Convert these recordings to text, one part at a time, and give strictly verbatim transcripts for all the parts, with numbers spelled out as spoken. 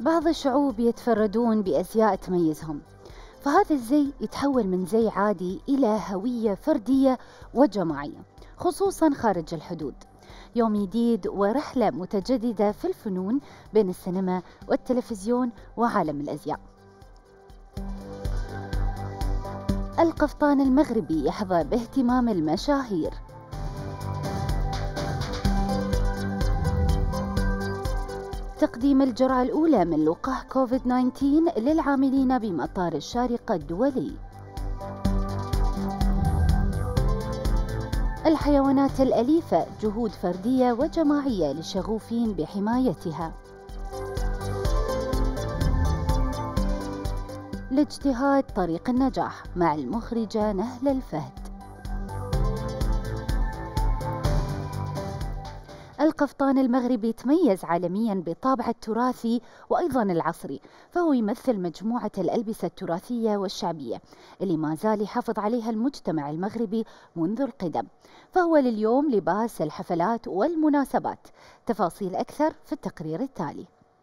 بعض الشعوب يتفردون بأزياء تميزهم، فهذا الزي يتحول من زي عادي إلى هوية فردية وجماعية، خصوصا خارج الحدود. يوم جديد ورحلة متجددة في الفنون بين السينما والتلفزيون وعالم الأزياء. القفطان المغربي يحظى باهتمام المشاهير. تقديم الجرعة الأولى من لقاح كوفيد تسعة عشر للعاملين بمطار الشارقة الدولي. الحيوانات الأليفة، جهود فردية وجماعية للشغوفين بحمايتها. الاجتهاد طريق النجاح مع المخرجة نهلة الفهد. القفطان المغربي تميز عالميا بطابعه التراثي وأيضا العصري، فهو يمثل مجموعة الألبسة التراثية والشعبية اللي ما زال يحافظ عليها المجتمع المغربي منذ القدم، فهو لليوم لباس الحفلات والمناسبات. تفاصيل أكثر في التقرير التالي.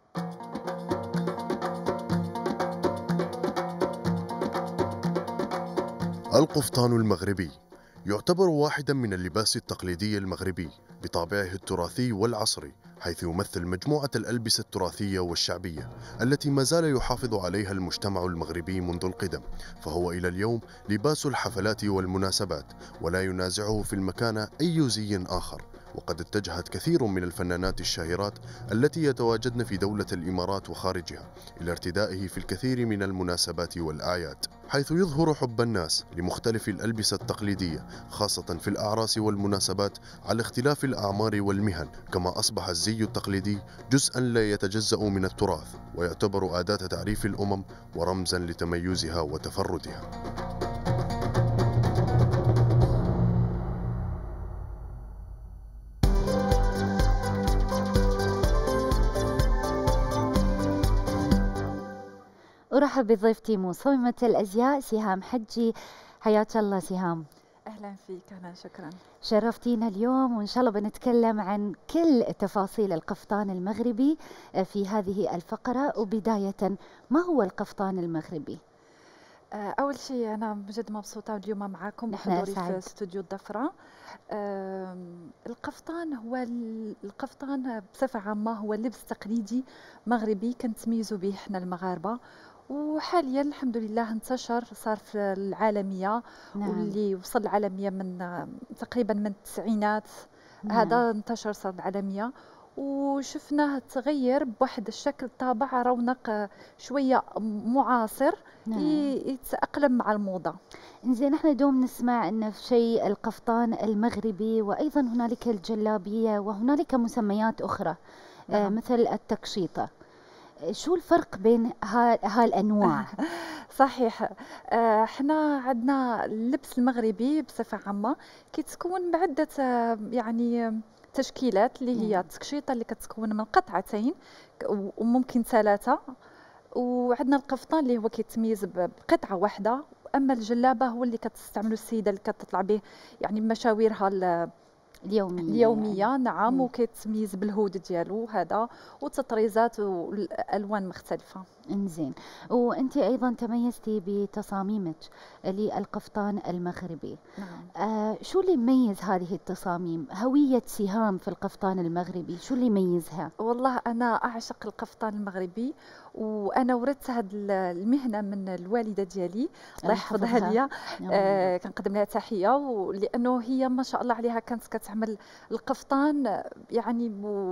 القفطان المغربي يعتبر واحدا من اللباس التقليدي المغربي بطابعه التراثي والعصري، حيث يمثل مجموعة الألبسة التراثية والشعبية التي ما زال يحافظ عليها المجتمع المغربي منذ القدم، فهو إلى اليوم لباس الحفلات والمناسبات، ولا ينازعه في المكانة أي زي آخر. وقد اتجهت كثير من الفنانات الشاهرات التي يتواجدن في دولة الإمارات وخارجها إلى ارتدائه في الكثير من المناسبات والأعياد، حيث يظهر حب الناس لمختلف الألبسة التقليدية، خاصة في الأعراس والمناسبات على اختلاف الأعمار والمهن. كما أصبح الزي التقليدي جزءا لا يتجزأ من التراث، ويعتبر أداة تعريف الأمم ورمزا لتميزها وتفردها. أرحب بضيفتي مصممة الأزياء سهام حجي. حياك الله سهام. أهلا فيك. أهلا، شكرا. شرفتينا اليوم، وإن شاء الله بنتكلم عن كل تفاصيل القفطان المغربي في هذه الفقرة. وبداية، ما هو القفطان المغربي؟ أول شيء أنا بجد مبسوطة اليوم معكم بحضوري في استوديو الضفرة. القفطان هو القفطان بصفة عامة هو لبس تقليدي مغربي كنتميزوا به احنا المغاربة، وحاليا الحمد لله انتشر، صار في العالمية. نعم. واللي وصل العالمية من تقريبا من التسعينات. نعم. هذا انتشر، صار العالمية، وشفناه تغير بواحد الشكل، طابع رونق شوية معاصر. نعم. يتأقلم مع الموضة. إنزين، احنا دوم نسمع أن في شيء القفطان المغربي، وأيضا هنالك الجلابية، وهنالك مسميات أخرى. نعم. آه مثل التقشيطة. شو الفرق بين هالأنواع؟ صحيح. آه احنا عندنا اللبس المغربي بصفة عامة كيتكون بعدة يعني تشكيلات، اللي هي التقشيطة اللي كتكون من قطعتين وممكن ثلاثة، وعندنا القفطان اللي هو كيتميز بقطعة واحدة. أما الجلابة هو اللي كتستعملوا السيدة اللي كتطلع به يعني مشاويرها اليومية, اليومية يعني. نعم. وكيتميز بالهود ديالو هذا، وتطريزات والألوان مختلفة. انزين، وانت ايضا تميزتي بتصاميمك للقفطان المغربي. نعم. آه شو اللي يميز هذه التصاميم؟ هوية سهام في القفطان المغربي شو اللي يميزها؟ والله انا اعشق القفطان المغربي، وانا ورثت هذه المهنه من الوالده ديالي الله يحفظها ليا. آه كنقدم لها تحيه، ولانه هي ما شاء الله عليها كانت كتعمل القفطان يعني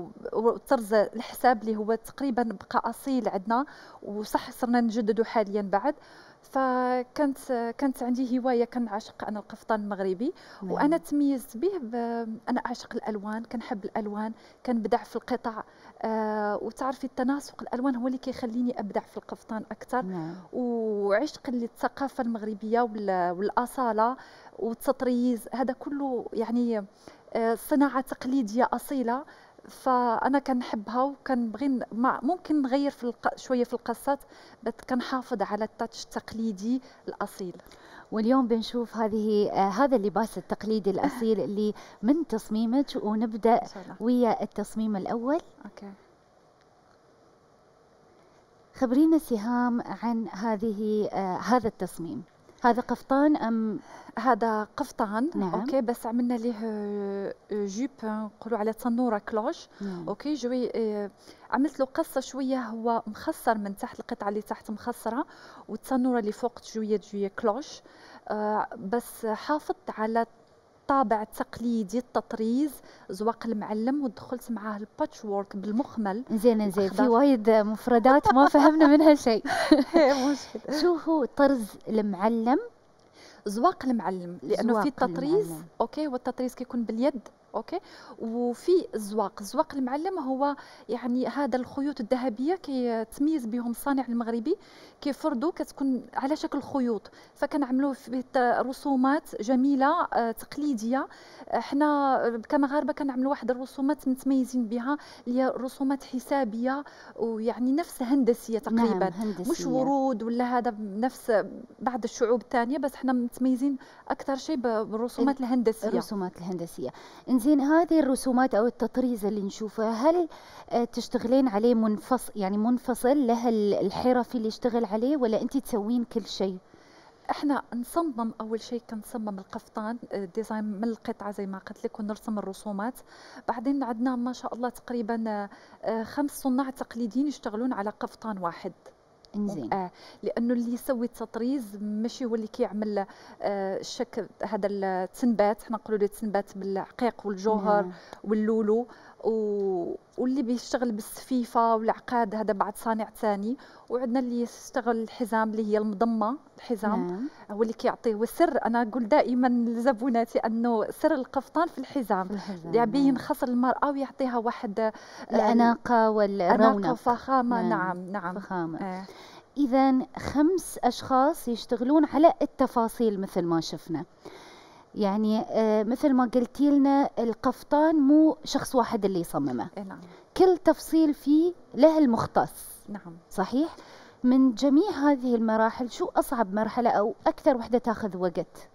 وطرز الحساب اللي هو تقريبا بقى اصيل عندنا، وصح صرنا نجدده حاليا بعد. فكانت كانت عندي هوايه، كنعشق انا القفطان المغربي. نعم. وانا تميزت به، انا اعشق الالوان، كنحب الالوان، كنبدع في القطع. آه وتعرفي التناسق الالوان هو اللي كيخليني ابدع في القفطان اكثر. نعم. وعشق للثقافه المغربيه والاصاله والتطريز، هذا كله يعني آه صناعه تقليديه اصيله. فانا كنحبها، وكنبغي ممكن نغير في الق... شويه في القصات، بس كنحافظ على التاتش التقليدي الاصيل. واليوم بنشوف هذه آه هذا اللباس التقليدي الاصيل اللي من تصميمك، ونبدا ويا التصميم الاول. اوكي. خبرينا سهام عن هذه آه هذا التصميم. هذا قفطان أم هذا قفطان؟ نعم. اوكي، بس عملنا ليه جيب نقولوا على تنوره كلوش. نعم. اوكي، جوي عملت له قصه شويه، هو مخصر من تحت، القطعه اللي تحت مخصره والتنوره اللي فوق شويه شويه كلوش. آه بس حافظت على الطابع التقليدي، التطريز، زواق المعلم، ودخلت معاه الباتش وورك بالمخمل. زين زين في وايد مفردات ما فهمنا منها شيء. مشكلة. شو هو طرز المعلم؟ زواق المعلم، لانه في التطريز المعلم. اوكي، والتطريز كيكون باليد. اوكي، وفي الزواق، الزواق المعلم هو يعني هذا الخيوط الذهبيه كي تميز بهم الصانع المغربي، كيفردوا كتكون على شكل خيوط، فكنعملوه في رسومات جميله آه تقليديه. احنا كمغاربه كنعملوا واحد الرسومات متميزين بها، اللي هي رسومات حسابيه ويعني نفس هندسيه تقريبا. نعم، هندسية. مش ورود ولا هذا نفس بعض الشعوب الثانيه، بس احنا متميزين اكثر شيء بالرسومات الهندسيه. الرسومات الهندسيه. انزين هذه الرسومات او التطريز اللي نشوفها، هل تشتغلين عليه منفصل، يعني منفصل له الحرفي اللي يشتغل عليه، ولا انت تسوين كل شيء؟ احنا نصمم اول شيء، كنصمم القفطان ديزاين من القطعه زي ما قلت لك، ونرسم الرسومات. بعدين عندنا ما شاء الله تقريبا خمس صناع تقليديين يشتغلون على قفطان واحد. انزين. آه لانه اللي يسوي التطريز ماشي هو اللي كيعمل آه الشكل هذا التنبات، حنا نقولوا له التنبات بالعقيق والجوهر. نعم. واللولو، و... واللي بيشتغل بالسفيفه والعقاد هذا بعد صانع ثاني. وعندنا اللي يشتغل الحزام اللي هي المضمه الحزام. نعم. هو اللي كيعطيه والسر. انا نقول دائما لزبوناتي انه سر القفطان في الحزام، اللي يبين يعني خصر المراه ويعطيها واحد الاناقه والرونق، اناقه وفخامه. نعم نعم, نعم. فخامه. آه. إذا خمس أشخاص يشتغلون على التفاصيل مثل ما شفنا. يعني آه مثل ما قلتي لنا القفطان مو شخص واحد اللي يصممه. نعم. كل تفصيل فيه له المختص. نعم. صحيح؟ من جميع هذه المراحل شو أصعب مرحلة أو أكثر وحدة تاخذ وقت؟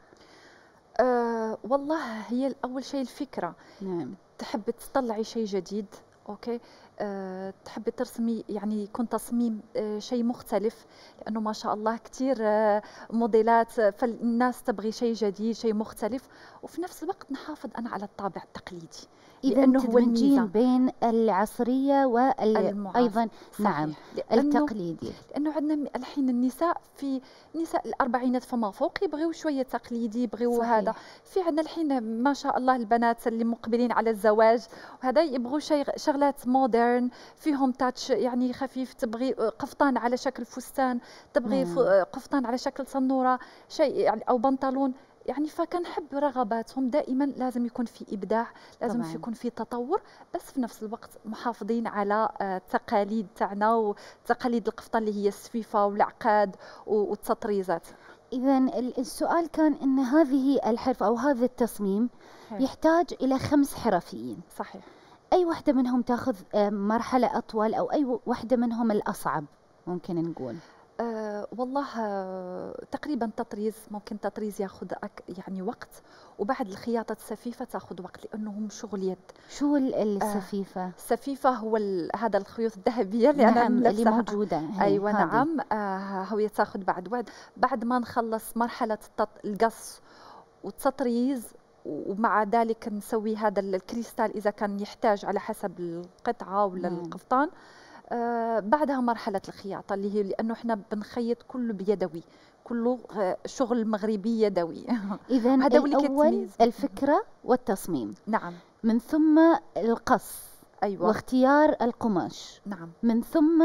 أه والله هي أول شيء الفكرة. نعم. تحب تطلعي شيء جديد. اوكي، أه تحبي ترسمي يعني يكون تصميم أه شيء مختلف، لانه ما شاء الله كثير أه موديلات، فالناس تبغي شيء جديد، شيء مختلف، وفي نفس الوقت نحافظ انا على الطابع التقليدي. إذا تدمجين بين العصرية وأيضا نعم التقليدي. لأنه عندنا الحين النساء، في نساء الأربعينات فما فوق يبغيوا شوية تقليدي، يبغيوا هذا. في عندنا الحين ما شاء الله البنات اللي مقبلين على الزواج وهذا يبغوا شيء شغلات مودرن فيهم تاتش يعني خفيف. تبغي قفطان على شكل فستان، تبغي مم. قفطان على شكل صنورة شيء يعني أو بنطلون يعني. فكنحب رغباتهم دائما، لازم يكون في إبداع، لازم طبعاً. يكون في تطور، بس في نفس الوقت محافظين على التقاليد تاعنا وتقاليد القفطان اللي هي السفيفة والعقاد والتطريزات. إذا السؤال كان أن هذه الحرفة أو هذا التصميم هي. يحتاج إلى خمس حرفيين. صحيح. أي واحدة منهم تأخذ مرحلة أطول، أو أي واحدة منهم الأصعب ممكن نقول؟ أه والله أه تقريبا تطريز، ممكن تطريز ياخذ يعني وقت، وبعد الخياطة السفيفة تاخذ وقت لأنه هم شغل يد. شو السفيفة؟ أه السفيفة هو هذا الخيوط الذهبية اللي نعم أنا اللي موجودة. أيوة هذه. نعم أه هو تاخذ بعد وقت، بعد ما نخلص مرحلة القص والتطريز، ومع ذلك نسوي هذا الكريستال إذا كان يحتاج على حسب القطعة ولا نعم. القفطان. آه بعدها مرحلة الخياطة اللي هي لأنه إحنا بنخيط كله بيدوي، كله آه شغل مغربي يدوي. إذا الأول الفكرة والتصميم. نعم. من ثم القص. أيوة. واختيار القماش. نعم. من ثم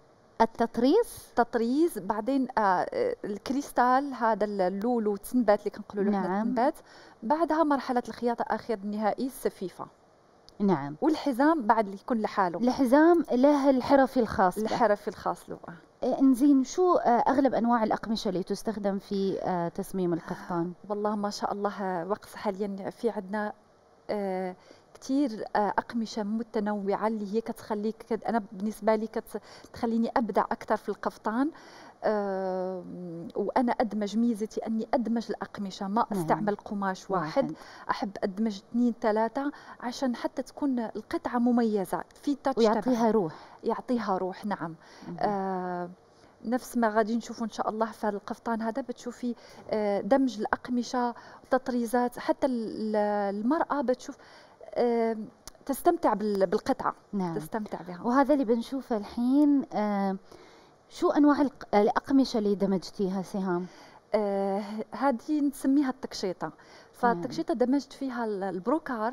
التطريز. تطريز، بعدين آه الكريستال هذا اللولو والتنبات اللي كنقولوا له نعم. التنبات. بعدها مرحلة الخياطة آخر النهائي السفيفة. نعم. والحزام بعد يكون لحاله. الحزام له الحرفي الخاص. الحرفي الخاص له. انزين شو اغلب انواع الاقمشه اللي تستخدم في تصميم القفطان؟ والله ما شاء الله وقت حاليا في عندنا آه كثير أقمشة متنوعة اللي هي كتخليك، أنا بالنسبة لي كتخليني أبدع أكثر في القفطان. آه وانا ادمج، ميزتي اني ادمج الاقمشه، ما استعمل قماش واحد, واحد. احب ادمج اثنين ثلاثه عشان حتى تكون القطعه مميزه في تاتش، ويعطيها روح. يعطيها روح. نعم. آه نفس ما غادي نشوفوا ان شاء الله في القفطان هذا، بتشوفي آه دمج الاقمشه، تطريزات، حتى المراه بتشوف آه تستمتع بالقطعه. نعم. تستمتع بها. وهذا اللي بنشوفه الحين. آه شو انواع الاقمشه اللي دمجتيها سهام؟ آه هذه نسميها التكشيطه. فالتكشيطه دمجت فيها البروكار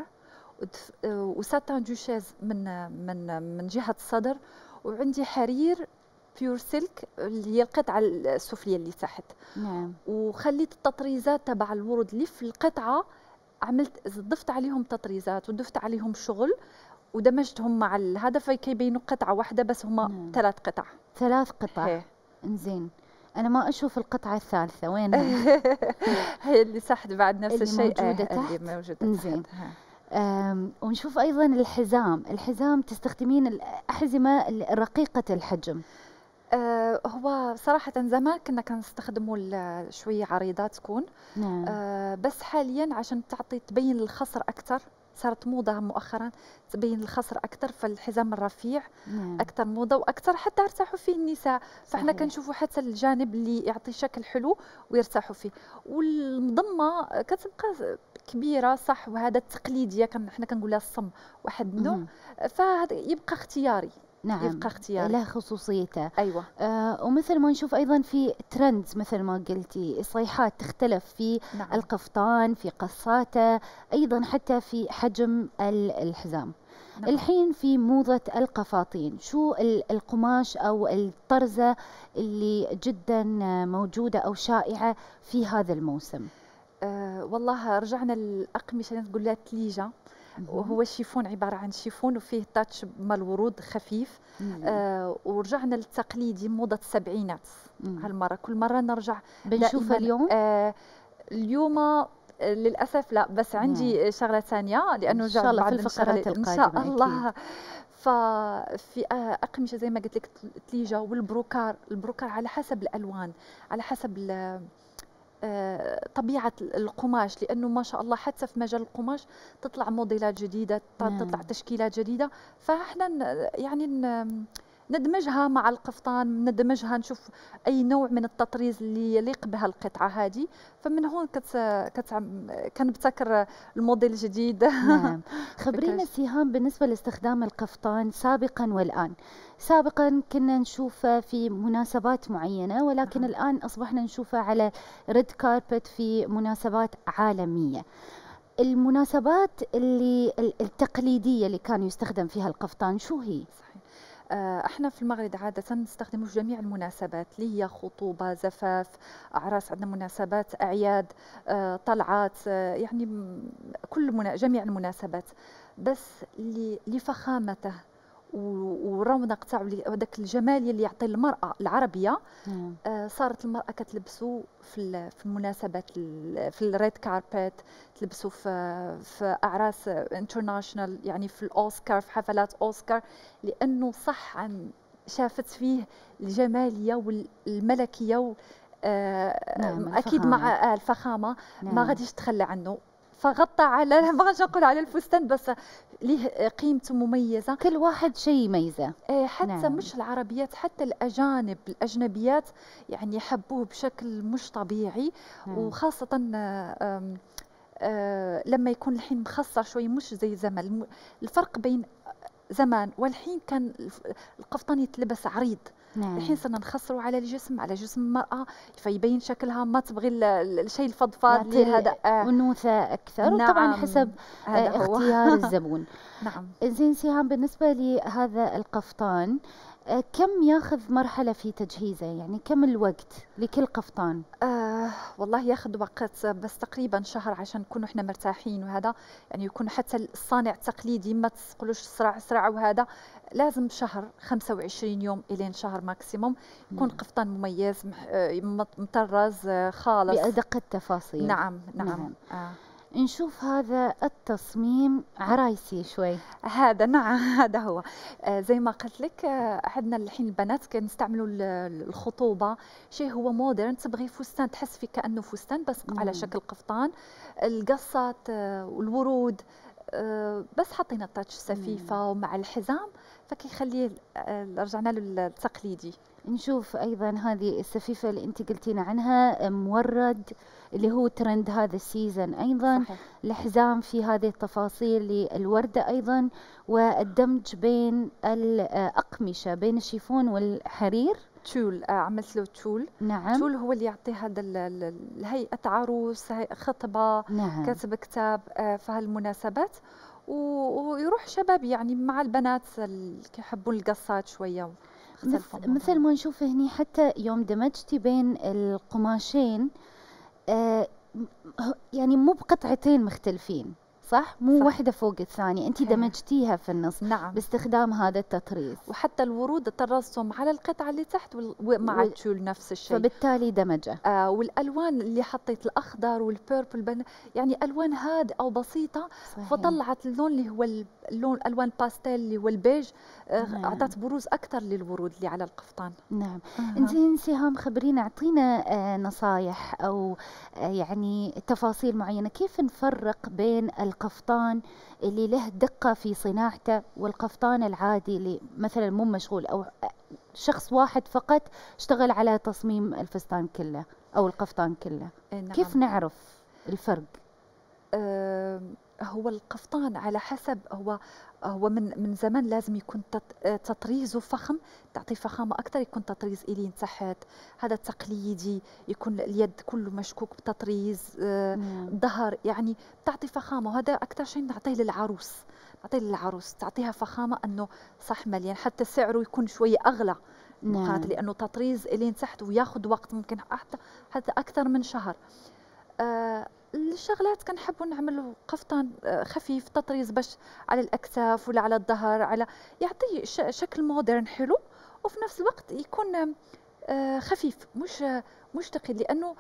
وساتان دوشيز من من من جهه الصدر، وعندي حرير بيور سلك اللي هي القطعه السفليه اللي تحت. نعم. وخليت التطريزات تبع الورود اللي في القطعه، عملت ضفت عليهم تطريزات وضفت عليهم شغل ودمجتهم مع هذا، فكيبينوا قطعه واحده بس هم نعم. ثلاث قطع. ثلاث قطع. انزين، انا ما اشوف القطعه الثالثه وينها؟ هي اللي تحت بعد نفس اللي الشيء موجوده تحت. اللي موجوده انزين. ونشوف ايضا الحزام. الحزام تستخدمين الاحزمه الرقيقه الحجم. آه هو صراحة زمان كنا كنستخدموا شوية عريضات تكون. نعم. آه بس حاليا عشان تعطي تبين الخصر أكثر، صارت موضة مؤخرا تبين الخصر أكثر، فالحزام الرفيع نعم. أكثر موضة وأكثر حتى ارتاحوا فيه النساء. فاحنا كنشوفوا حتى الجانب اللي يعطي شكل حلو ويرتاحوا فيه. والمضمة كتبقى كبيرة صح، وهذا التقليدية كان احنا كنقولها الصم واحد منه، فهذا يبقى اختياري. نعم. يبقى اختياري، له خصوصيته. أيوة. آه ومثل ما نشوف أيضا في ترندز مثل ما قلتي، صيحات تختلف في نعم. القفطان، في قصاته، أيضا حتى في حجم الحزام. نعم. الحين في موضة القفاطين، شو القماش أو الطرزة اللي جدا موجودة أو شائعة في هذا الموسم؟ آه والله رجعنا الأقمشة نقول لها تليجة، وهو الشيفون عبارة عن شيفون وفيه تاتش مال ورود خفيف. آه ورجعنا للتقليدي موضة السبعينات. هالمرة كل مرة نرجع بنشوف اليوم. آه اليوم للأسف لا، بس عندي مم. شغلة ثانية لأنه جاء بعد الفقرات القادمة إن شاء الله أكيد. ففي أقمشة زي ما قلت لك تليجة والبروكار. البروكار على حسب الألوان، على حسب طبيعة القماش، لأنه ما شاء الله حتى في مجال القماش تطلع موديلات جديدة، تطلع تشكيلات جديدة، فإحنا يعني ندمجها مع القفطان، ندمجها نشوف أي نوع من التطريز اللي يليق بها القطعة هذه. فمن هون كت كت كنبتكر الموديل الجديد. نعم. خبرينا سهام بالنسبة لاستخدام القفطان سابقا والآن. سابقا كنا نشوفه في مناسبات معينة، ولكن آه. الآن أصبحنا نشوفه على ريد كاربت في مناسبات عالمية. المناسبات اللي التقليدية اللي كان يستخدم فيها القفطان شو هي؟ صحيح. احنا في المغرب عادة نستخدمه في جميع المناسبات اللي هي خطوبة، زفاف، أعراس، عندنا مناسبات، أعياد، اه طلعات، اه يعني كل منا جميع المناسبات، بس لفخامته ورونق تاعو وداك الجمال اللي يعطي المرأة العربية. آه صارت المرأة كتلبسو في في المناسبات، في الريد كاربت، تلبسو في في أعراس انترناشونال، يعني في الأوسكار، في حفلات أوسكار، لأنه صح عن شافت فيه الجمالية والملكية و آه نعم. أكيد مع الفخامة نعم. ما غاديش تخلى عنه، فغطى على ما نقول على الفستان، بس ليه قيمته مميزة. كل واحد شيء يميزه. حتى نعم. مش العربيات، حتى الأجانب الأجنبيات يعني حبوه بشكل مش طبيعي. نعم. وخاصة آم آم لما يكون الحين مخصر شوي، مش زي زمان. الفرق بين زمان والحين كان القفطان يتلبس عريض. نعم. الحين صرنا نخسروا على الجسم، على جسم المرأة، فيبين شكلها، ما تبغي الشيء الفضفاض اللي هذا أنوثة أكثر. نعم. وطبعا حسب اختيار الزبون. نعم. زين سهام، بالنسبة لهذا القفطان كم ياخذ مرحلة في تجهيزه؟ يعني كم الوقت لكل قفطان؟ آه والله ياخذ وقت، بس تقريبا شهر عشان نكونوا احنا مرتاحين، وهذا يعني يكون حتى الصانع التقليدي ما تقولوش سرع سرع، وهذا لازم شهر، خمسة وعشرين يوم إلين شهر ماكسيموم يكون مم. قفطان مميز مطرز خالص بأدق التفاصيل. نعم نعم, نعم. آه. نشوف هذا التصميم عرايسي شوي. هذا نعم هذا هو. آه زي ما قلت لك، آه عندنا الحين البنات كنستعملوا الخطوبة شيء هو مودرن، تبغي فستان تحس فيه كأنه فستان بس مم. على شكل قفطان. القصات آه والورود آه بس حطينا التاتش السفيفة ومع الحزام، فكيخليه آه رجعنا له التقليدي. نشوف أيضا هذه السفيفة اللي أنت قلتينا عنها مورد اللي هو ترند هذا السيزن أيضا. صحيح. الحزام في هذه التفاصيل للوردة أيضا، والدمج بين الأقمشة بين الشيفون والحرير. تول، آه عملت له تول. نعم. تول هو اللي يعطي هذا الهيئة عروس، خطبة، نعم. كاتب كتاب آه في هالمناسبات، ويروح شباب يعني مع البنات اللي يحبون القصات شوية. مثل, مثل ما نشوف هني حتى يوم دمجتي بين القماشين آه يعني مو بقطعتين مختلفين، صح؟ مو صح. واحدة فوق الثانية، أنت دمجتيها في النص. نعم. باستخدام هذا التطريز، وحتى الورود طرزتهم على القطعة اللي تحت ومع و... التول نفس الشيء، فبالتالي دمجه. آه والألوان اللي حطيت الأخضر والبيربل بن... يعني ألوان هادئة أو بسيطة. صحيح. فطلعت اللون اللي هو اللون ألوان باستيل اللي هو البيج، آه نعم. أعطت بروز أكثر للورود اللي على القفطان. نعم. أه. إنزين سهام، خبرينا، أعطينا آه نصايح أو آه يعني تفاصيل معينة كيف نفرق بين القفطان اللي له دقة في صناعته والقفطان العادي اللي مثلا مو مشغول، أو شخص واحد فقط اشتغل على تصميم الفستان كله أو القفطان كله. نعم. كيف نعرف الفرق؟ أه هو القفطان على حسب، هو هو من من زمان لازم يكون تطريزه فخم، تعطي فخامه اكثر، يكون تطريز الين تحت، هذا التقليدي، يكون اليد كله مشكوك بتطريز، الظهر يعني تعطي فخامه، وهذا اكثر شيء نعطيه للعروس، نعطيه للعروس تعطيها فخامه انه صح مليان، حتى سعره يكون شويه اغلى. نعم. لانه تطريز الين تحت وياخذ وقت، ممكن حتى حتى اكثر من شهر. آه الشغلات كنحبوا نعملوا قفطان خفيف تطريز باش على الاكتاف ولا على الظهر، على يعطي شكل مودرن حلو، وفي نفس الوقت يكون خفيف مش مش ثقيل، لانه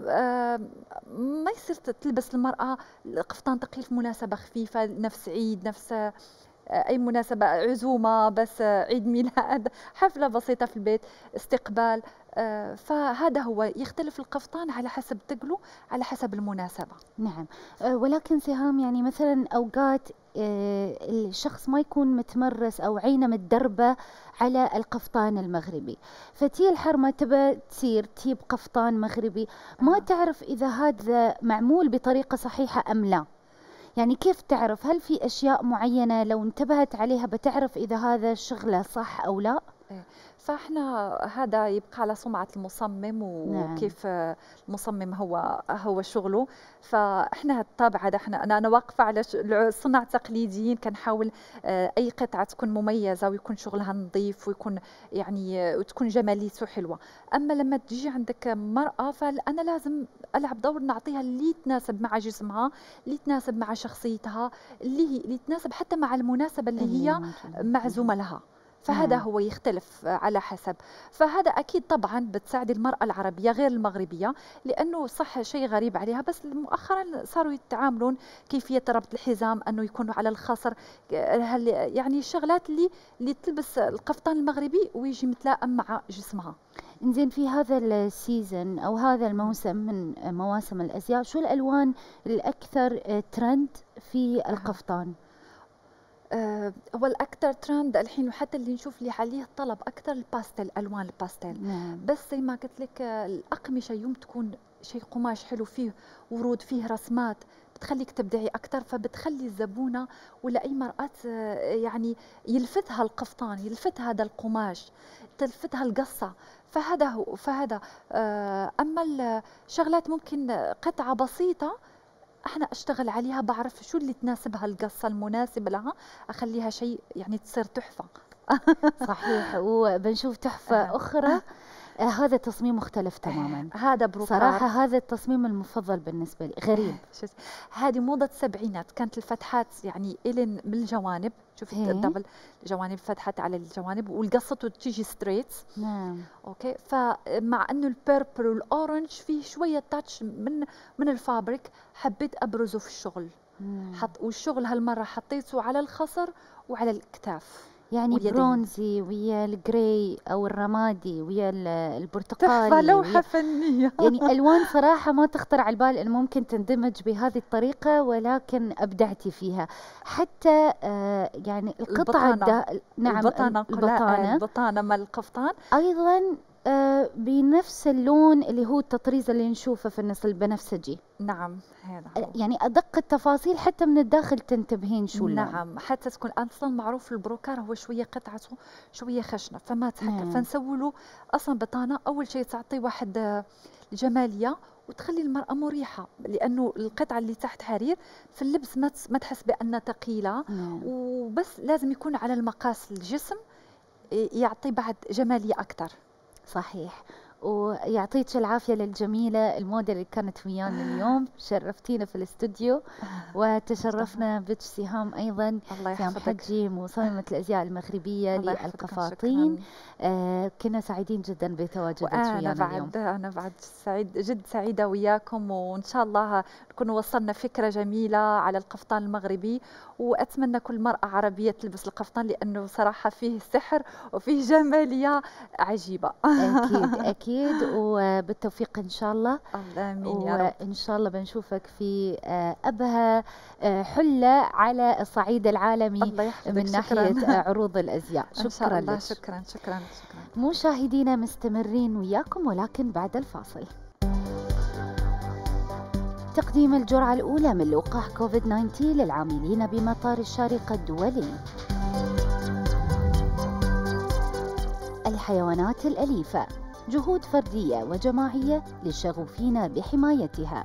ما يصير تلبس المراه قفطان ثقيل في مناسبه خفيفه، نفس عيد، نفس اي مناسبه، عزومه، بس عيد ميلاد، حفله بسيطه في البيت، استقبال. آه فهذا هو يختلف القفطان على حسب ثقله، على حسب المناسبه. نعم. آه ولكن سهام، يعني مثلا اوقات آه الشخص ما يكون متمرس او عينه متدربه على القفطان المغربي، فتي الحرمه تبى تصير تجيب قفطان مغربي، ما آه. تعرف اذا هذا معمول بطريقه صحيحه ام لا. يعني كيف تعرف؟ هل في أشياء معينة لو انتبهت عليها بتعرف إذا هذا شغله صح أو لا؟ فاحنا هذا يبقى على سمعة المصمم وكيف نعم. المصمم هو هو شغله. فاحنا الطابع هذا، احنا انا انا واقفه على الصناع التقليديين، كنحاول اي قطعه تكون مميزه ويكون شغلها نظيف ويكون يعني وتكون جماليته حلوه. اما لما تجي عندك مرأة فانا لازم العب دور نعطيها اللي يتناسب مع جسمها، اللي يتناسب مع شخصيتها، اللي اللي يتناسب حتى مع المناسبه اللي هي معزومه لها. فهذا هو يختلف على حسب. فهذا أكيد طبعا بتساعد المرأة العربية غير المغربية، لأنه صح شيء غريب عليها، بس مؤخرا صاروا يتعاملون كيفية ربط الحزام أنه يكونوا على الخصر، يعني الشغلات اللي اللي تلبس القفطان المغربي ويجي متلائم مع جسمها. إنزين، في هذا السيزن أو هذا الموسم من مواسم الأزياء، شو الألوان الأكثر ترند في القفطان؟ آه هو الأكثر ترند الحين، وحتى اللي نشوف اللي عليه طلب أكثر الباستيل، ألوان الباستيل. نعم. بس زي ما قلت لك الأقمشة يوم تكون شيء قماش حلو فيه ورود، فيه رسمات، بتخليك تبدعي أكثر، فبتخلي الزبونة ولا أي مرأة يعني يلفتها القفطان، يلفتها هذا القماش، تلفتها القصة. فهذا هو فهذا آه أما الشغلات ممكن قطعة بسيطة احنا اشتغل عليها، بعرف شو اللي تناسبها القصه المناسبه لها، اخليها شيء يعني تصير تحفه. صحيح. وبنشوف تحفه اخرى آه هذا تصميم مختلف تماما. هذا بروكار صراحة هذا التصميم المفضل بالنسبة لي، غريب. هذه موضة السبعينات، كانت الفتحات يعني إلين من الجوانب، شوفي الدبل الجوانب فتحت على الجوانب، والقصته تيجي ستريت. نعم. اوكي، فمع انه البيربل والاورنج فيه شويه تاتش من من الفابريك، حبيت ابرزه في الشغل. مم. حط والشغل هالمره حطيته على الخصر وعلى الكتاف، يعني واليدين. برونزي ويا الجراي او الرمادي ويا البرتقالي، تحفه لوحه فنيه. يعني الوان صراحه ما تخطر على البال انه ممكن تندمج بهذه الطريقه، ولكن ابدعتي فيها. حتى آه يعني القطعه البطانة. الدا... نعم البطانه البطانه البطانه مال القفطان ايضا آه بنفس اللون اللي هو التطريز اللي نشوفه في النص البنفسجي. نعم هذا يعني ادق التفاصيل حتى من الداخل تنتبهين شو اللون. نعم، حتى تكون اصلا معروف البروكار هو شويه قطعته شويه خشنه، فما تحكر. نعم. فنسوي له اصلا بطانه، اول شيء تعطي واحد جماليه وتخلي المراه مريحه، لانه القطعه اللي تحت حرير في اللبس ما ما تحس بانها ثقيله. نعم. وبس لازم يكون على المقاس الجسم، يعطي بعد جماليه اكثر. صحيح. ويعطيك العافية للجميلة الموديل اللي كانت ويانا اليوم، شرفتينا في الاستوديو وتشرفنا بك سهام أيضا. سهام حجي مصممة الأزياء المغربية للقفاطين. آه كنا سعيدين جدا بتواجدك ويانا بعد اليوم. أنا بعد سعيد جد سعيدة وياكم، وإن شاء الله نكون وصلنا فكرة جميلة على القفطان المغربي، وأتمنى كل مرأة عربية تلبس القفطان، لأنه صراحة فيه سحر وفيه جمالية عجيبة. أكيد أكيد، وبالتوفيق إن شاء الله. آمين يا رب. وإن شاء الله بنشوفك في أبهى حلة على الصعيد العالمي من ناحية عروض الأزياء. شكرا لك. شكرا شكرا شكرا. مشاهدينا مستمرين وياكم، ولكن بعد الفاصل. تقديم الجرعة الأولى من لقاح كوفيد تسعة عشر للعاملين بمطار الشارقة الدولي. الحيوانات الأليفة، جهود فردية وجماعية للشغوفين بحمايتها.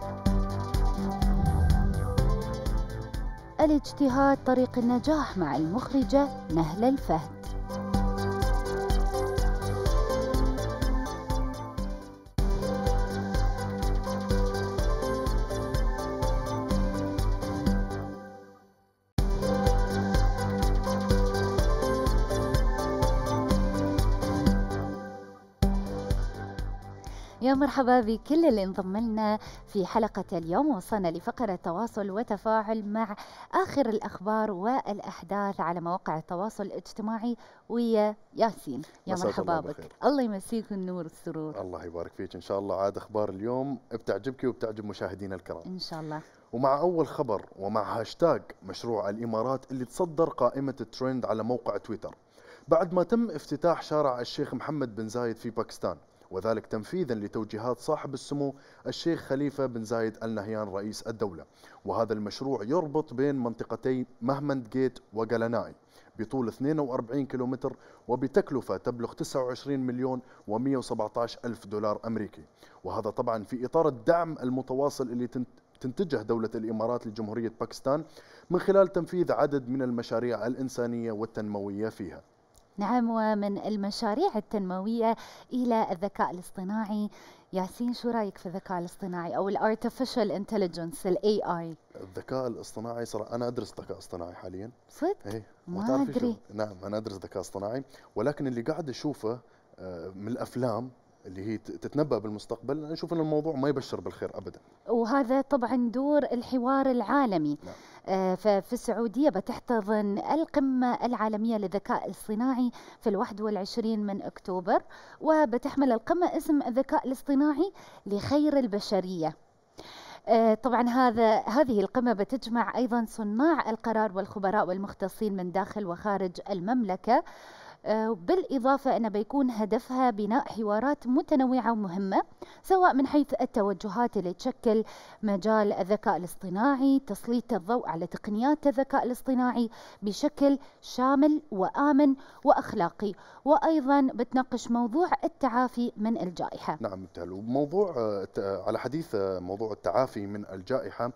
الاجتهاد طريق النجاح مع المخرجة نهلة الفهد. يا مرحبا بكل اللي انضم لنا في حلقة اليوم. وصلنا لفقرة تواصل وتفاعل مع آخر الأخبار والأحداث على مواقع التواصل الاجتماعي ويا ياسين. يا مرحبا بك. الله يمسيك النور والسرور. الله يبارك فيك. إن شاء الله عاد أخبار اليوم بتعجبك وبتعجب مشاهدينا الكرام إن شاء الله. ومع أول خبر ومع هاشتاج مشروع الإمارات اللي تصدر قائمة الترند على موقع تويتر بعد ما تم افتتاح شارع الشيخ محمد بن زايد في باكستان، وذلك تنفيذا لتوجيهات صاحب السمو الشيخ خليفة بن زايد آل نهيان رئيس الدولة. وهذا المشروع يربط بين منطقتي مهمند جيت وقلناي بطول اثنين وأربعين كيلومتر وبتكلفة تبلغ تسعة وعشرين مليون ومئة وسبعة عشر ألف دولار أمريكي، وهذا طبعا في إطار الدعم المتواصل اللي تنتجه دولة الإمارات لجمهورية باكستان من خلال تنفيذ عدد من المشاريع الإنسانية والتنموية فيها. نعم، ومن المشاريع التنموية إلى الذكاء الاصطناعي. ياسين، شو رأيك في الذكاء الاصطناعي أو الارتفيشال انتليجنس ال إيه آي؟ الذكاء الاصطناعي صراحة أنا أدرس ذكاء اصطناعي حاليا. صدق؟ إيه ما أدري. نعم أنا أدرس ذكاء اصطناعي، ولكن اللي قاعد أشوفه من الأفلام اللي هي تتنبأ بالمستقبل، أنا أشوف أن الموضوع ما يبشر بالخير أبدا. وهذا طبعا دور الحوار العالمي. نعم. آه ففي السعودية بتحتضن القمة العالمية للذكاء الاصطناعي في الواحد والعشرين من أكتوبر، وبتحمل القمة اسم الذكاء الاصطناعي لخير البشرية. آه طبعا هذا هذه القمة بتجمع أيضا صناع القرار والخبراء والمختصين من داخل وخارج المملكة، بالإضافة أن بيكون هدفها بناء حوارات متنوعة ومهمة، سواء من حيث التوجهات اللي تشكل مجال الذكاء الاصطناعي، تسليط الضوء على تقنيات الذكاء الاصطناعي بشكل شامل وآمن وأخلاقي، وأيضا بتناقش موضوع التعافي من الجائحة. نعم بالتالي، وموضوع على حديث موضوع التعافي من الجائحة،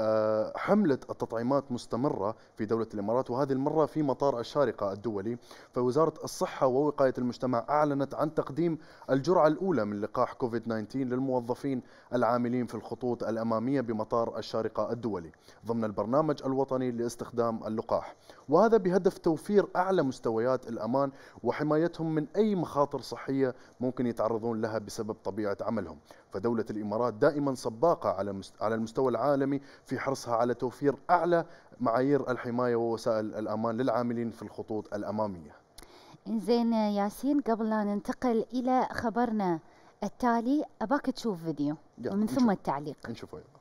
حملة التطعيمات مستمرة في دولة الإمارات، وهذه المرة في مطار الشارقة الدولي. فوزارة الصحة ووقاية المجتمع أعلنت عن تقديم الجرعة الأولى من لقاح كوفيد تسعة عشر للموظفين العاملين في الخطوط الأمامية بمطار الشارقة الدولي ضمن البرنامج الوطني لاستخدام اللقاح، وهذا بهدف توفير أعلى مستويات الأمان وحمايتهم من أي مخاطر صحية ممكن يتعرضون لها بسبب طبيعة عملهم. فدولة الإمارات دائما سباقة على على المستوى العالمي في حرصها على توفير أعلى معايير الحماية ووسائل الأمان للعاملين في الخطوط الأمامية. زين ياسين، قبل لا ننتقل إلى خبرنا التالي أباك تشوف فيديو ومن ثم التعليق. نشوفه يلا.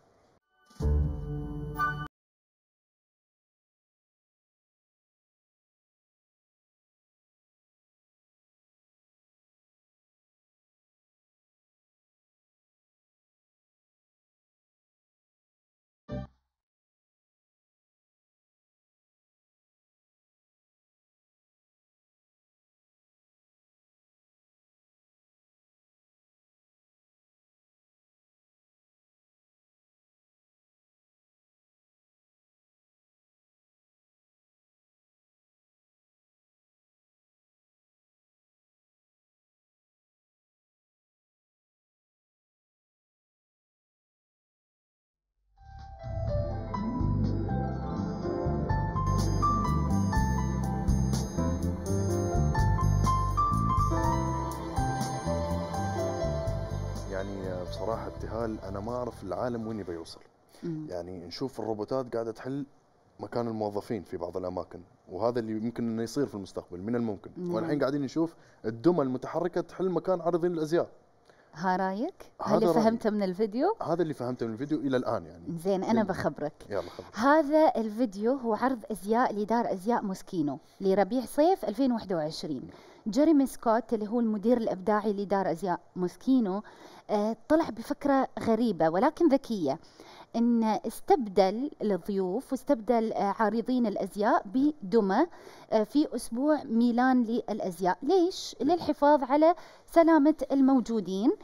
يعني بصراحة ابتهال أنا ما أعرف العالم وين يبي يوصل. مم. يعني نشوف الروبوتات قاعدة تحل مكان الموظفين في بعض الأماكن، وهذا اللي يمكن أنه يصير في المستقبل من الممكن. مم. والحين قاعدين نشوف الدمى المتحركة تحل مكان عارضين الأزياء. ها رايك؟ هذا اللي فهمته من الفيديو؟ هذا اللي فهمته من الفيديو إلى الآن يعني. زين أنا بخبرك. يلا خبرك. هذا الفيديو هو عرض أزياء لدار أزياء موسكينو لربيع صيف ألفين وواحد وعشرين. جيريمي سكوت اللي هو المدير الإبداعي لدار أزياء موسكينو آه طلع بفكرة غريبة ولكن ذكية، إن استبدل الضيوف واستبدل آه عارضين الأزياء بدمى آه في أسبوع ميلان للأزياء. ليش؟ للحفاظ على سلامة الموجودين.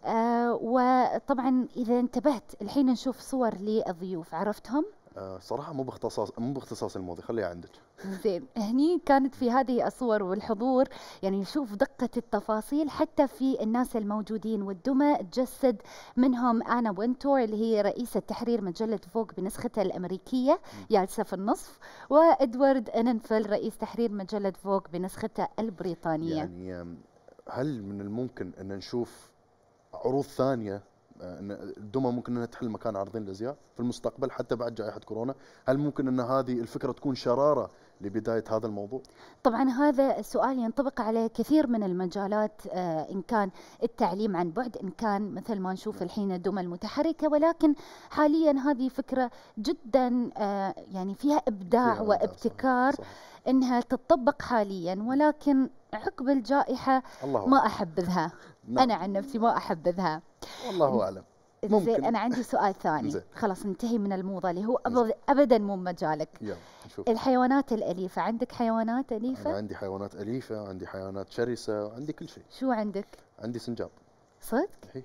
آه وطبعا إذا انتبهت الحين نشوف صور للضيوف، عرفتهم؟ آه صراحة مو باختصاص مو باختصاص الموضوع، خليها عندك. زين، هني كانت في هذه الصور والحضور يعني نشوف دقة التفاصيل حتى في الناس الموجودين، والدمى تجسد منهم آنا وينتور اللي هي رئيسة تحرير مجلة فوق بنسختها الأمريكية جالسة في النصف، وإدوارد أننفل رئيس تحرير مجلة فوق بنسختها البريطانية. يعني هل من الممكن أن نشوف عروض ثانية ان الدمى ممكن انها تحل مكان عارضين الازياء في المستقبل حتى بعد جائحه كورونا؟ هل ممكن ان هذه الفكره تكون شراره لبدايه هذا الموضوع؟ طبعا هذا السؤال ينطبق على كثير من المجالات، آه ان كان التعليم عن بعد، ان كان مثل ما نشوف الحين الدمى المتحركه، ولكن حاليا هذه فكره جدا آه يعني فيها ابداع فيها وابتكار. صح. صح. انها تطبق حاليا، ولكن عقب الجائحه ما احبذها. نعم. انا عن نفسي ما احبذها والله اعلم. زين انا عندي سؤال ثاني. خلاص ننتهي من الموضه اللي هو أبد ابدا مو مجالك. يلا نشوف. الحيوانات الاليفه، عندك حيوانات اليفه؟ انا عندي حيوانات اليفه، عندي حيوانات شرسه، عندي كل شيء. شو عندك؟ عندي سنجاب. صدق؟ هي.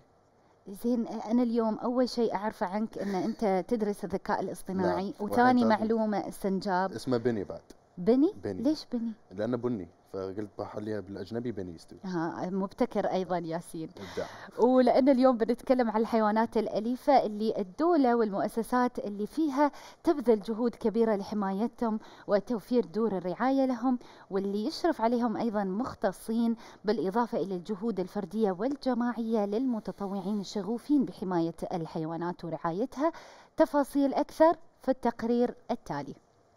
زين انا اليوم اول شيء اعرفه عنك ان انت تدرس الذكاء الاصطناعي. نعم. وثاني معلومه السنجاب اسمه بني. بعد بني؟ بني. ليش بني؟ لانه بني، فقلت بحليها بالاجنبي بني يستوي. ها مبتكر ايضا ياسين. ابداع. ولان اليوم بنتكلم عن الحيوانات الاليفه اللي الدوله والمؤسسات اللي فيها تبذل جهود كبيره لحمايتهم وتوفير دور الرعايه لهم، واللي يشرف عليهم ايضا مختصين، بالاضافه الى الجهود الفرديه والجماعيه للمتطوعين الشغوفين بحمايه الحيوانات ورعايتها. تفاصيل اكثر في التقرير التالي.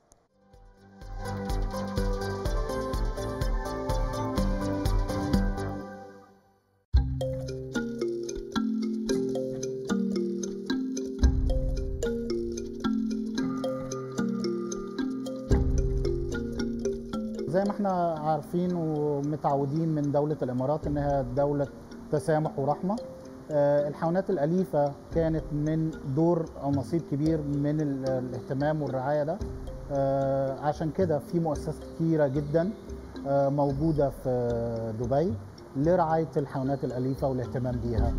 زي ما احنا عارفين ومتعودين من دولة الإمارات إنها دولة تسامح ورحمة. الحيوانات الأليفة كانت من دور أو نصيب كبير من الاهتمام والرعاية ده. عشان كده في مؤسسات كتيرة جدا موجودة في دبي لرعاية الحيوانات الأليفة والاهتمام بيها.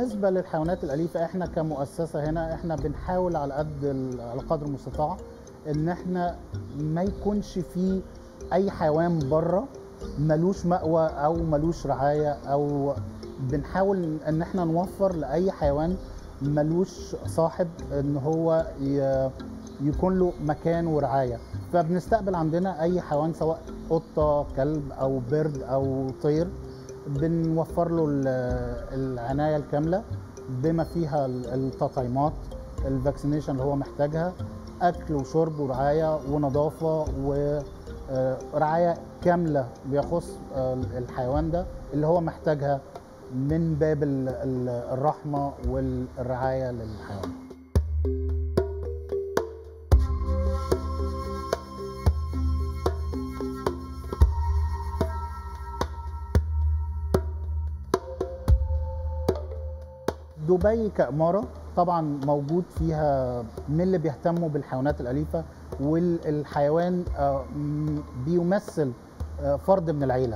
بالنسبة للحيوانات الأليفة، احنا كمؤسسة هنا احنا بنحاول على قد على قدر المستطاع ان احنا ما يكونش فيه اي حيوان بره ملوش مأوى او ملوش رعاية، او بنحاول ان احنا نوفر لاي حيوان ملوش صاحب ان هو يكون له مكان ورعاية. فبنستقبل عندنا اي حيوان سواء قطة، كلب او برد او طير، بنوفر له العناية الكاملة بما فيها التطعيمات، الفاكسينيشن اللي هو محتاجها، أكل وشرب ورعاية ونظافة ورعاية كاملة بيخص الحيوان ده اللي هو محتاجها من باب الرحمة والرعاية للحيوان. دبي كإمارة طبعا موجود فيها من اللي بيهتموا بالحيوانات الأليفة، والحيوان بيمثل فرد من العيلة،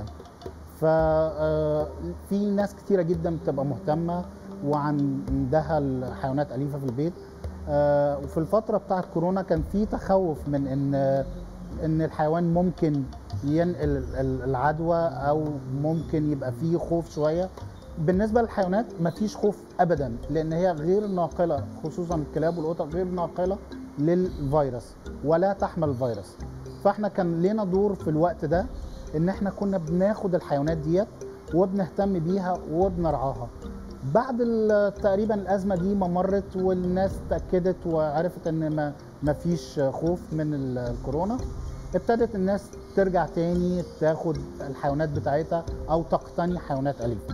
ففي ناس كتيرة جدا بتبقى مهتمة وعندها الحيوانات أليفة في البيت. وفي الفترة بتاعت كورونا كان في تخوف من ان ان الحيوان ممكن ينقل العدوى او ممكن يبقى فيه خوف شوية. بالنسبة للحيوانات مفيش خوف أبدا، لأن هي غير ناقلة، خصوصا الكلاب والقطط غير ناقلة للفيروس ولا تحمل الفيروس. فاحنا كان لنا دور في الوقت ده إن احنا كنا بناخد الحيوانات ديت وبنهتم بيها وبنرعاها. بعد تقريبا الأزمة دي ما مرت والناس تأكدت وعرفت إن مفيش خوف من الكورونا، ابتدت الناس ترجع تاني تاخد الحيوانات بتاعتها أو تقتني حيوانات أليفة.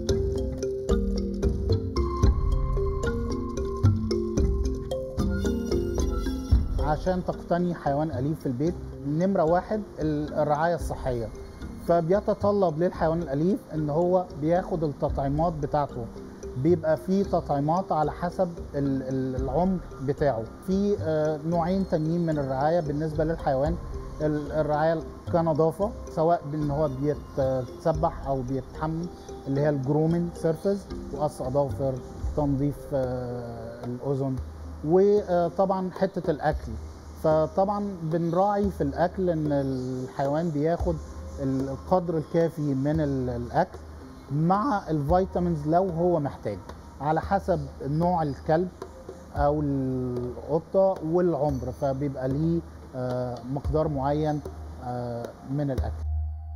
عشان تقتني حيوان أليف في البيت، نمرة واحد الرعاية الصحية، فبيتطلب للحيوان الأليف إن هو بياخد التطعيمات بتاعته. بيبقى فيه تطعيمات على حسب العمر بتاعه. في نوعين تانيين من الرعاية بالنسبة للحيوان، الرعاية كنظافة سواء بأن هو بيتسبح أو بيتحمم اللي هي الجرومين سيرفيس، وقص أظافر، تنظيف الأذن، وطبعا حتة الأكل. فطبعا بنراعي في الأكل إن الحيوان بياخد القدر الكافي من الأكل مع الفيتامينز لو هو محتاج، على حسب نوع الكلب أو القطة والعمر، فبيبقى ليه مقدار معين من الأكل.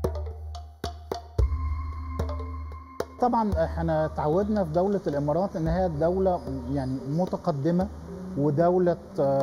طبعا احنا تعودنا في دولة الإمارات إن هي دولة يعني متقدمة ودولة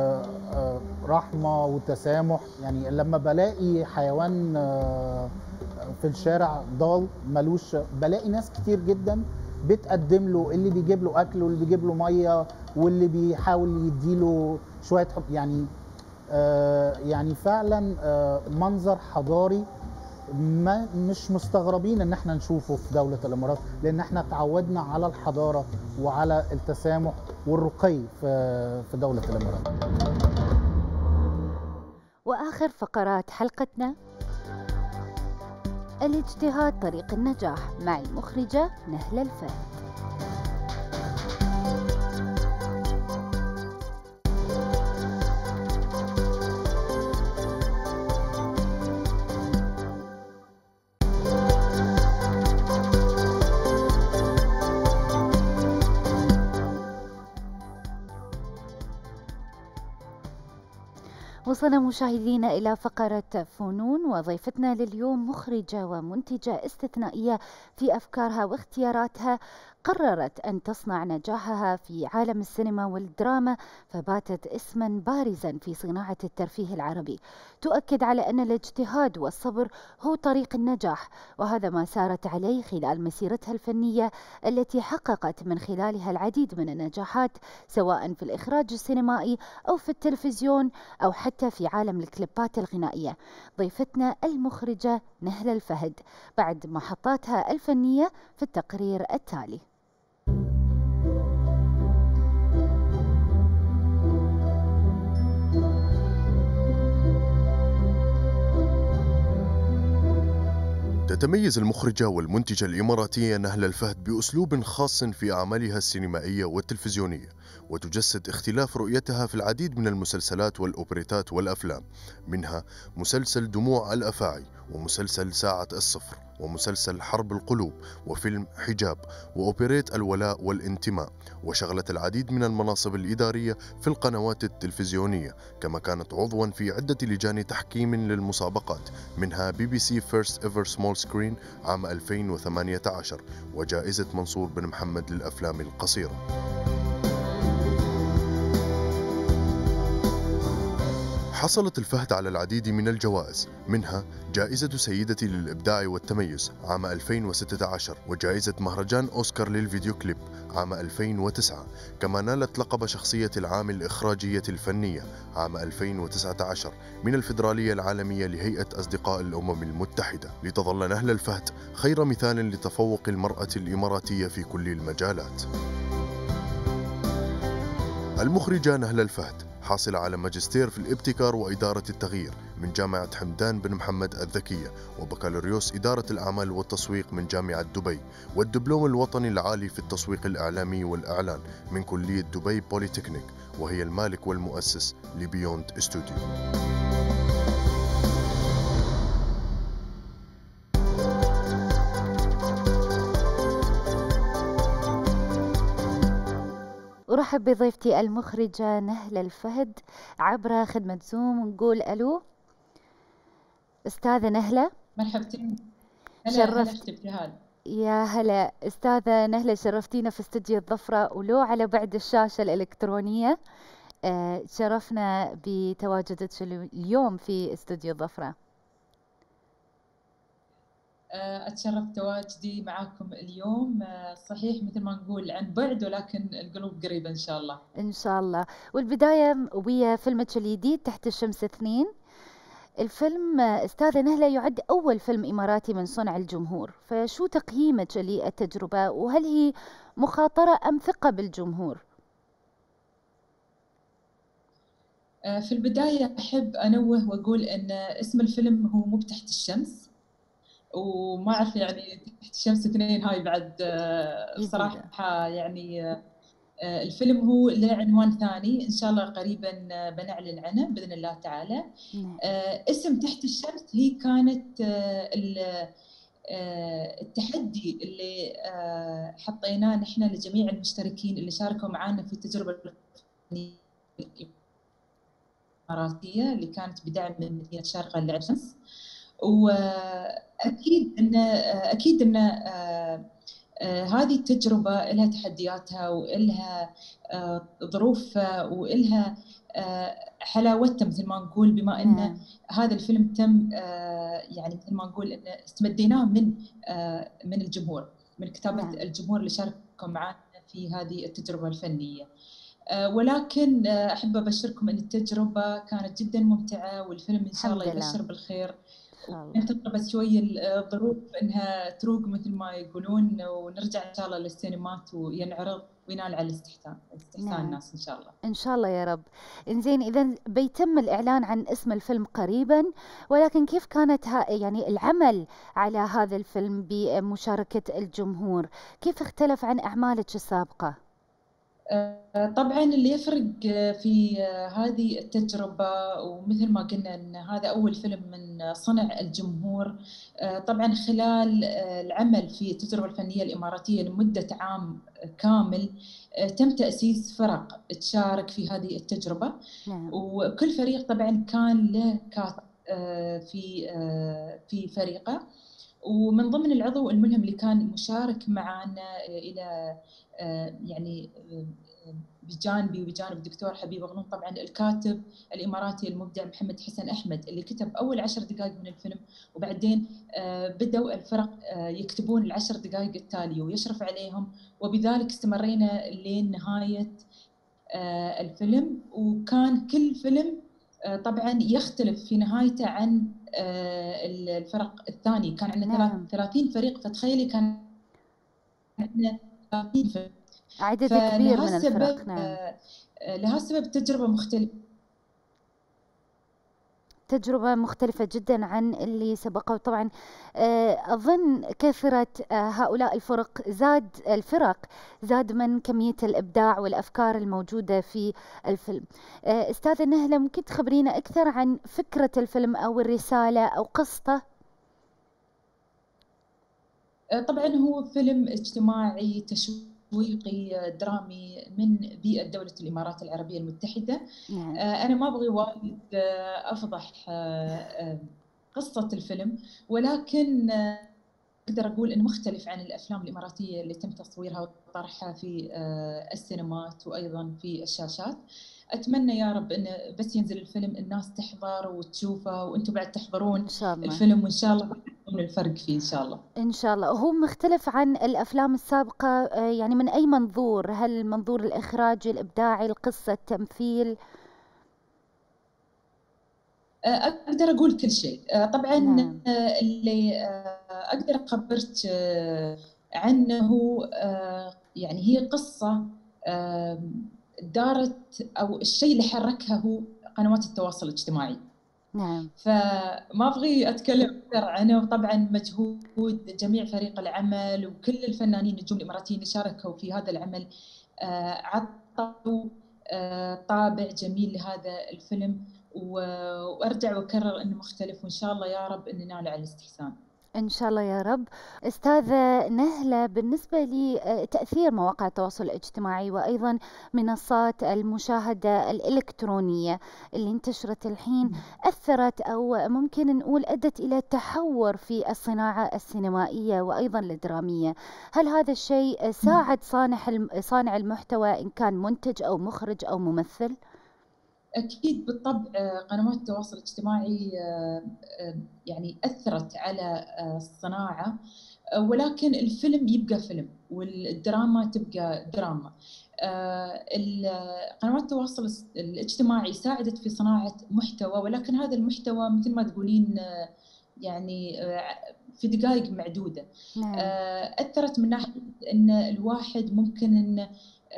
رحمة وتسامح. يعني لما بلاقي حيوان في الشارع ضال ملوش، بلاقي ناس كتير جدا بتقدم له، اللي بيجيب له أكل واللي بيجيب له مية واللي بيحاول يديله شوية حب. يعني يعني فعلا منظر حضاري ما مش مستغربين ان احنا نشوفه في دولة الامارات، لان احنا تعودنا على الحضارة وعلى التسامح والرقي في في دولة الامارات. واخر فقرات حلقتنا، الاجتهاد طريق النجاح مع المخرجة نهلة الفهد. وصلنا مشاهدينا إلى فقرة فنون، وضيفتنا لليوم مخرجة ومنتجة استثنائية في أفكارها واختياراتها، قررت أن تصنع نجاحها في عالم السينما والدراما، فباتت اسما بارزا في صناعة الترفيه العربي. تؤكد على أن الاجتهاد والصبر هو طريق النجاح، وهذا ما سارت عليه خلال مسيرتها الفنية التي حققت من خلالها العديد من النجاحات، سواء في الإخراج السينمائي أو في التلفزيون أو حتى في عالم الكليبات الغنائية. ضيفتنا المخرجة نهلة الفهد بعد محطاتها الفنية في التقرير التالي. تتميز المخرجة والمنتجة الإماراتية نهلة الفهد بأسلوب خاص في أعمالها السينمائية والتلفزيونية، وتجسد اختلاف رؤيتها في العديد من المسلسلات والأوبريتات والأفلام، منها مسلسل دموع الأفاعي، ومسلسل ساعة الصفر، ومسلسل حرب القلوب، وفيلم حجاب، وأوبريت الولاء والانتماء، وشغلت العديد من المناصب الإدارية في القنوات التلفزيونية، كما كانت عضوا في عدة لجان تحكيم للمسابقات، منها بي بي سي فيرست ايفر سمول سكرين عام ألفين وثمانية عشر، وجائزة منصور بن محمد للأفلام القصيرة. حصلت الفهد على العديد من الجوائز، منها جائزة سيدتي للإبداع والتميز عام ألفين وستة عشر، وجائزة مهرجان أوسكار للفيديو كليب عام ألفين وتسعة، كما نالت لقب شخصية العام الإخراجية الفنية عام ألفين وتسعة عشر من الفيدرالية العالمية لهيئة أصدقاء الأمم المتحدة، لتظل نهلة الفهد خير مثال لتفوق المرأة الإماراتية في كل المجالات. المخرجة نهلة الفهد حاصلة على ماجستير في الابتكار وإدارة التغيير من جامعة حمدان بن محمد الذكية، وبكالوريوس إدارة الأعمال والتسويق من جامعة دبي، والدبلوم الوطني العالي في التسويق الإعلامي والإعلان من كلية دبي بوليتكنيك، وهي المالك والمؤسس لبيوند استوديو. أرحب بضيفتي المخرجة نهلة الفهد عبر خدمة زوم، ونقول ألو أستاذة نهلة. مرحبتين. هلا شرفت ابتهال. يا هلا أستاذة نهلة، شرفتينا في استوديو الظفرة ولو على بعد الشاشة الإلكترونية. آه شرفنا بتواجدك اليوم في استوديو الظفرة. أتشرف تواجدي معكم اليوم، صحيح مثل ما نقول عن بعد ولكن القلوب قريبة إن شاء الله. إن شاء الله. والبداية ويا فيلمك الجديد تحت الشمس اثنين. الفيلم أستاذة نهلة يعد أول فيلم إماراتي من صنع الجمهور، فشو تقييمك للتجربة، وهل هي مخاطرة أم ثقة بالجمهور؟ في البداية أحب أنوه وأقول أن اسم الفيلم هو مو بتحت الشمس، وما أعرف يعني تحت الشمس اثنين هاي بعد صراحة يعني الفيلم هو له عنوان ثاني إن شاء الله قريبا بنعلن عنه بإذن الله تعالى. نعم. اسم تحت الشمس هي كانت التحدي اللي حطيناه نحن لجميع المشتركين اللي شاركوا معنا في التجربة الإماراتية اللي كانت بدعم من مدينة شارقة لعين شمس. وأكيد أن أكيد أن آه هذه التجربة لها تحدياتها وإلها آه ظروفها وإلها آه حلاوتها مثل ما نقول، بما أن نعم. هذا الفيلم تم يعني مثل ما نقول أن استمديناه من من الجمهور، من كتابة نعم. الجمهور اللي شاركوا معنا في هذه التجربة الفنية. ولكن أحب أبشركم أن التجربة كانت جدا ممتعة، والفيلم إن شاء الله يبشر بالخير. انتقبت شوي الظروف انها تروق مثل ما يقولون، ونرجع ان شاء الله للسينمات وينعرض وينال على الاستحسان استحسان نعم. الناس ان شاء الله. ان شاء الله يا رب. انزين، اذا بيتم الاعلان عن اسم الفيلم قريبا، ولكن كيف كانت ها يعني العمل على هذا الفيلم بمشاركة الجمهور؟ كيف اختلف عن اعمالك السابقة؟ طبعا اللي يفرق في هذه التجربة، ومثل ما قلنا أن هذا أول فيلم من صنع الجمهور، طبعا خلال العمل في التجربة الفنية الإماراتية لمدة عام كامل تم تأسيس فرق تشارك في هذه التجربة. نعم. وكل فريق طبعا كان له كاتب في في فريقه، ومن ضمن العضو الملهم اللي كان مشارك معنا إلى يعني بجانبي وبجانب الدكتور حبيب غنوم طبعا الكاتب الإماراتي المبدع محمد حسن أحمد، اللي كتب أول عشر دقائق من الفيلم، وبعدين بدأوا الفرق يكتبون العشر دقائق التالية ويشرف عليهم، وبذلك استمرينا لين نهاية الفيلم. وكان كل فيلم طبعا يختلف في نهايته عن الفرق الثاني. كان عندنا نعم. ثلاثين فريق، فتخيلي كان عندنا ثلاثين فريق، عدد كبير من الفرق. نعم. لهذا السبب التجربة مختلفة. تجربة مختلفة جدا عن اللي سبقه. وطبعا أظن كثرة هؤلاء الفرق زاد الفرق زاد من كمية الإبداع والأفكار الموجودة في الفيلم. أستاذة نهلة، ممكن تخبرينا أكثر عن فكرة الفيلم أو الرسالة أو قصته؟ طبعا هو فيلم اجتماعي تشويقي درامي من بيئة دولة الإمارات العربية المتحدة. نعم. أنا ما أبغي وايد أفضح قصة الفيلم، ولكن أقدر أقول إنه مختلف عن الأفلام الإماراتية اللي تم تصويرها وطرحها في السينمات وأيضا في الشاشات. أتمنى يا رب إنه بس ينزل الفيلم الناس تحضر وتشوفه، وأنتم بعد تحضرون إن شاء الله الفيلم، وإن شاء الله تكون الفرق فيه إن شاء الله. إن شاء الله. هو مختلف عن الأفلام السابقة يعني من أي منظور؟ هل المنظور الإخراجي، الإبداعي، القصة، التمثيل؟ أقدر أقول كل شيء. طبعاً نعم. اللي أقدر أخبرك عنه يعني هي قصة دارت، أو الشيء اللي حركها هو قنوات التواصل الاجتماعي. نعم. فما أبغي أتكلم أكثر عنه. طبعاً مجهود جميع فريق العمل وكل الفنانين النجوم الإماراتيين اللي شاركوا في هذا العمل عطوا طابع جميل لهذا الفيلم، وارجع واكرر انه مختلف، وان شاء الله يا رب ان ننال على الاستحسان. ان شاء الله يا رب. استاذه نهله، بالنسبه لتاثير مواقع التواصل الاجتماعي وايضا منصات المشاهده الالكترونيه اللي انتشرت الحين، اثرت او ممكن نقول ادت الى تحور في الصناعه السينمائيه وايضا الدراميه، هل هذا الشيء ساعد صانع صانع المحتوى ان كان منتج او مخرج او ممثل؟ أكيد بالطبع قنوات التواصل الاجتماعي يعني أثرت على الصناعة، ولكن الفيلم يبقى فيلم والدراما تبقى دراما. قنوات التواصل الاجتماعي ساعدت في صناعة محتوى، ولكن هذا المحتوى مثل ما تقولين يعني في دقائق معدودة. نعم. أثرت من ناحية أن الواحد ممكن أن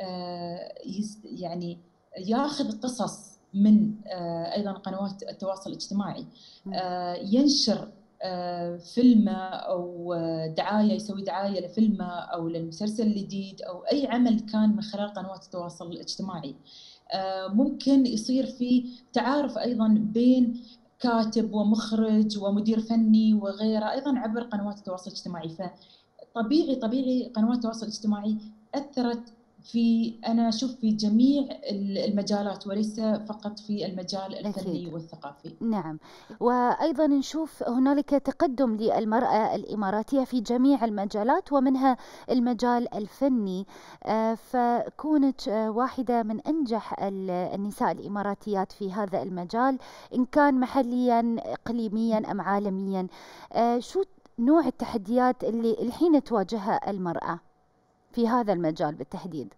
يعني ياخذ قصص من أيضا قنوات التواصل الاجتماعي، ينشر فيلم أو دعاية، يسوي دعاية لفيلم أو للمسلسل الجديد أو أي عمل كان من خلال قنوات التواصل الاجتماعي. ممكن يصير في تعارف أيضا بين كاتب ومخرج ومدير فني وغيره أيضا عبر قنوات التواصل الاجتماعي. فطبيعي طبيعي قنوات التواصل الاجتماعي أثرت في أنا أشوف في جميع المجالات وليس فقط في المجال الفني أكيد. والثقافي. نعم. وأيضا نشوف هنالك تقدم للمرأة الإماراتية في جميع المجالات ومنها المجال الفني، فكونت واحدة من أنجح النساء الإماراتيات في هذا المجال إن كان محليا إقليميا أم عالميا. شو نوع التحديات اللي الحين تواجهها المرأة في هذا المجال بالتحديد؟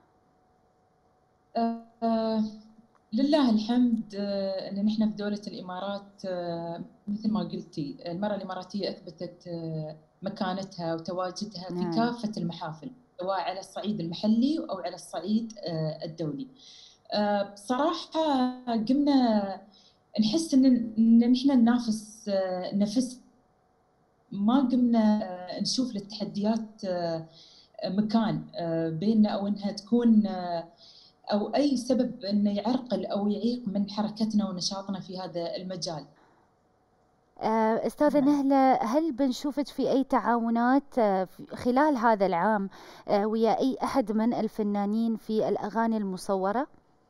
آه آه لله الحمد آه ان نحن في دولة الامارات آه مثل ما قلتي المرأة الاماراتية اثبتت آه مكانتها وتواجدها نعم. في كافة المحافل سواء على الصعيد المحلي او على الصعيد آه الدولي. آه بصراحة قمنا نحس ان ان نحن ننافس آه نفس، ما قمنا آه نشوف للتحديات آه مكان بيننا أو أنها تكون أو أي سبب أنه يعرقل أو يعيق من حركتنا ونشاطنا في هذا المجال. أستاذة نهلة، هل بنشوفك في أي تعاونات خلال هذا العام ويا أي أحد من الفنانين في الأغاني المصورة؟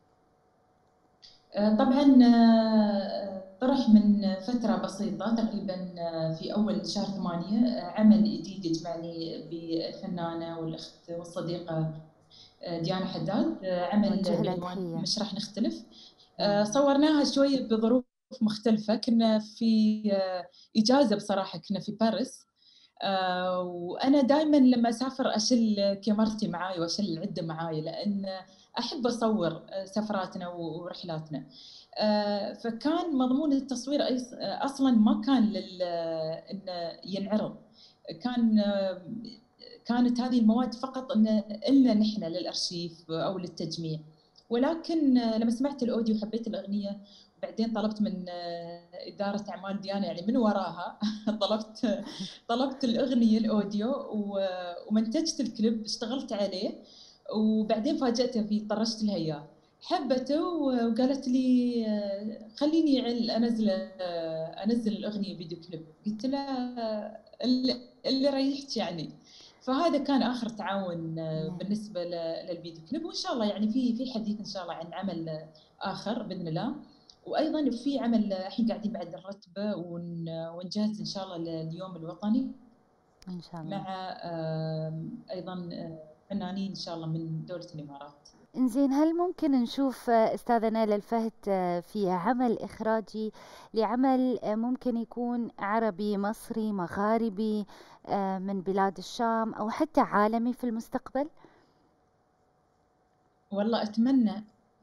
طبعاً طرح من فترة بسيطة تقريباً في أول شهر ثمانية عمل جديد يجمعني بالفنانة والأخت والصديقة ديانا حداد، عمل بعنوان مش راح نختلف. صورناها شوية بظروف مختلفة، كنا في إجازة بصراحة، كنا في باريس، وأنا دائماً لما أسافر أشيل كاميرتي معاي وأشيل العدة معاي لأن أحب أصور سفراتنا ورحلاتنا. فكان مضمون التصوير أصلاً ما كان لل إنه ينعرض، كان كانت هذه المواد فقط إن إلا نحن للأرشيف أو للتجميع. ولكن لما سمعت الأوديو حبيت الأغنية بعدين طلبت من إدارة أعمال ديانا يعني من وراها طلبت طلبت الأغنية الأوديو ومنتجت الكليب، اشتغلت عليه، وبعدين فاجأتها فيه، طرشت لها إياه، حبته وقالت لي خليني أنزل أنزل الأغنية فيديو كليب. قلت لها اللي ريحت يعني. فهذا كان آخر تعاون بالنسبة للفيديو كليب، وإن شاء الله يعني في في حديث إن شاء الله عن عمل آخر بإذن الله. وايضا في عمل الحين قاعدين بعد نرتبه ونجهز ان شاء الله لليوم الوطني ان شاء الله، مع ايضا فنانين ان شاء الله من دوله الامارات. انزين، هل ممكن نشوف استاذة نيلة الفهد في عمل اخراجي لعمل ممكن يكون عربي مصري مغاربي من بلاد الشام او حتى عالمي في المستقبل؟ والله اتمنى،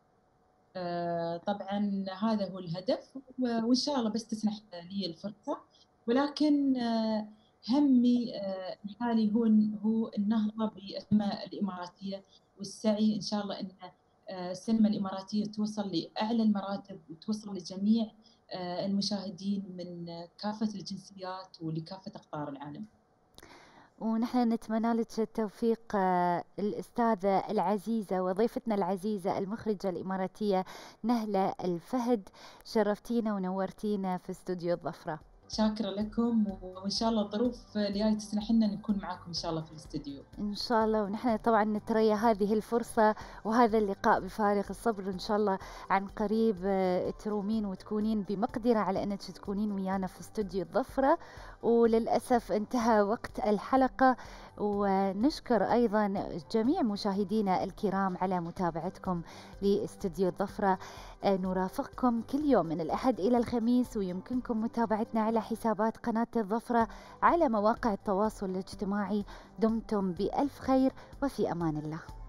طبعا هذا هو الهدف، وإن شاء الله بس تسنح لي الفرصة. ولكن همي الحالي هو هو النهضة بالسينما الإماراتية، والسعي إن شاء الله أن السينما الإماراتية توصل لأعلى المراتب وتوصل لجميع المشاهدين من كافة الجنسيات ولكافة أقطار العالم. ونحن نتمنى لك التوفيق الأستاذة العزيزة وضيفتنا العزيزة المخرجة الإماراتية نهلة الفهد، شرفتينا ونورتينا في استوديو الظفرة. شاكرة لكم، وإن شاء الله الظروف الجاية تسمح لنا نكون معاكم إن شاء الله في الاستوديو. إن شاء الله، ونحن طبعا نتريا هذه الفرصة وهذا اللقاء بفارغ الصبر. إن شاء الله عن قريب ترومين وتكونين بمقدرة على أنك تكونين ويانا في استوديو الظفرة. وللأسف انتهى وقت الحلقة، ونشكر أيضا جميع مشاهدينا الكرام على متابعتكم لاستوديو الظفرة. نرافقكم كل يوم من الأحد إلى الخميس، ويمكنكم متابعتنا على حسابات قناة الظفرة على مواقع التواصل الاجتماعي. دمتم بألف خير وفي أمان الله.